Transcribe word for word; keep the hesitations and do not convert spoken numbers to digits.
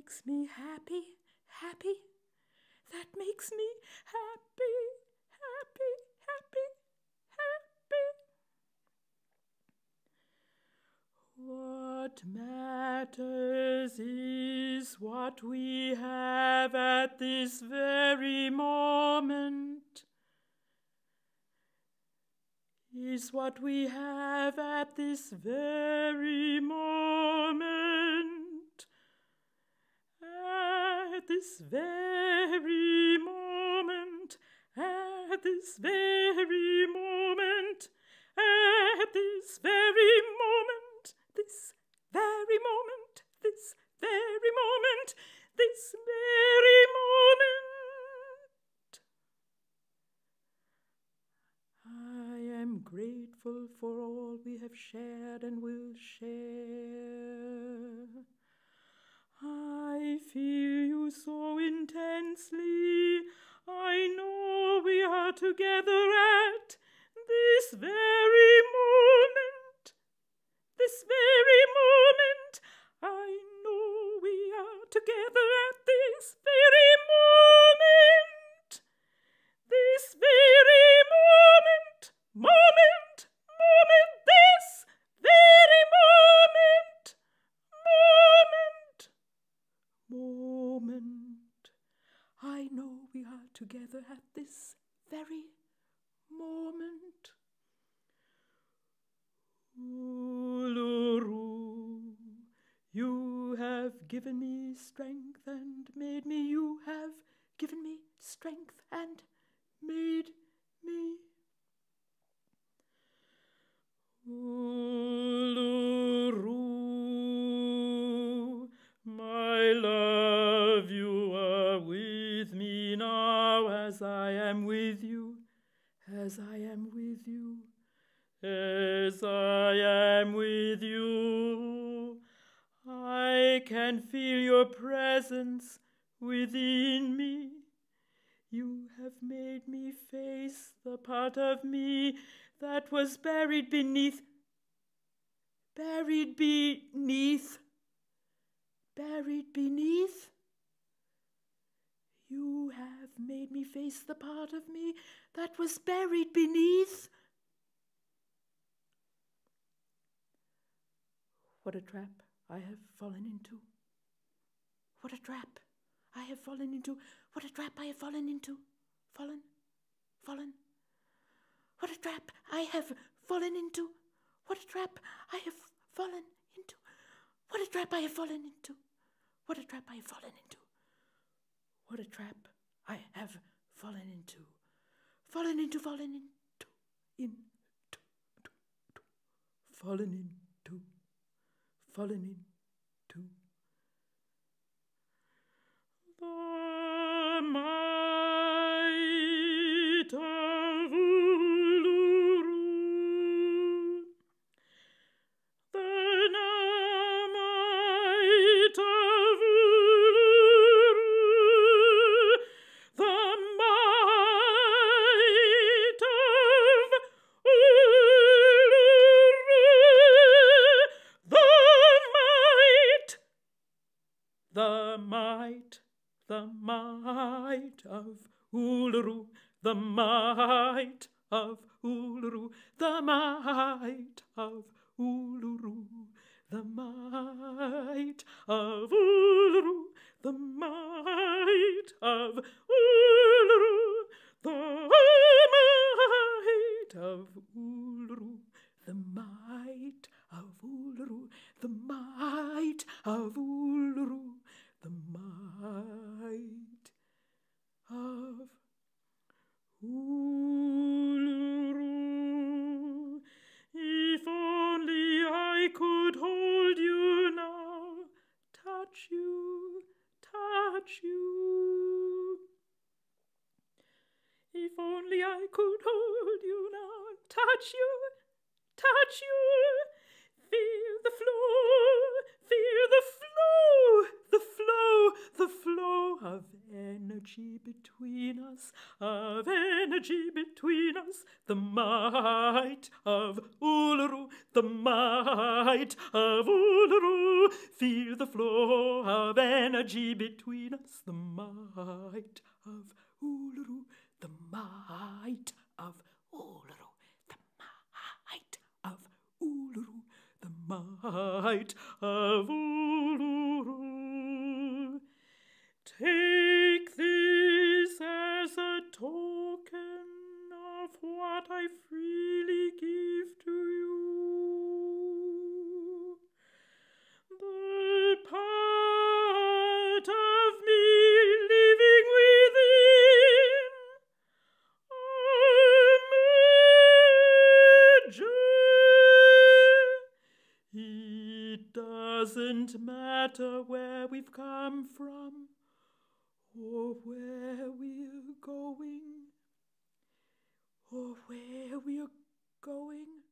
makes me happy, happy. That makes me happy, happy, happy, happy. What matters is what we have at this very moment. Is what we have at this very moment. At this very moment. At this very moment. At this very moment. This very moment. This very moment. This very moment. I am grateful for all we have shared and will share. I feel you so intensely. I know we are together at this very moment. This very moment. I know we are together at this very moment. This very moment. Moment. Moment. This very moment. Moment. Moment. I know we are together at this very moment. Uluru, you have given me strength and made me. You have given me strength and made me. Uluru, my love, you are with me now as I am with you, as I am with you, as I am with you. I can feel your presence within me. You have made me face the part of me that was buried beneath, buried beneath, buried beneath. You have made me face the part of me that was buried beneath. What a trap I have fallen into. What a trap I have fallen into. What a trap I have fallen into. Fallen, fallen. What a trap I have fallen into. What a trap I have fallen into. What a trap I have fallen into. What a trap I have fallen into. What a trap I have fallen into. Fallen into, fallen into, into, to, to, fallen into, fallen into. The might of Uluru, the might of Uluru, the might of Uluru, the might, the might. The might of Uluru, the might of Uluru, the might of Uluru, the might of Uluru, the might of Uluru, the might of Uluru, the might of Uluru, the might of Uluru. The might of Uluru. If only I could hold you now, touch you, touch you. If only I could hold you now, touch you, touch you. Feel the flow, feel the flow, the flow, the flow of energy between us, of energy between us. The might of Uluru, the might of Uluru. Feel the flow of energy between us, the might of Uluru, the might of Uluru, the might of Uluru, the might of Uluru. Take this as a token of what I freely give to you. The part of me living within, imagine. It doesn't matter where we've come from or where we're going, or where we're going.